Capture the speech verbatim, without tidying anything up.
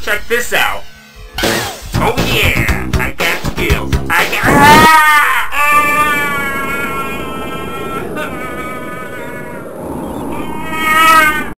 Check this out. Oh yeah, I got skills. I got... Ah!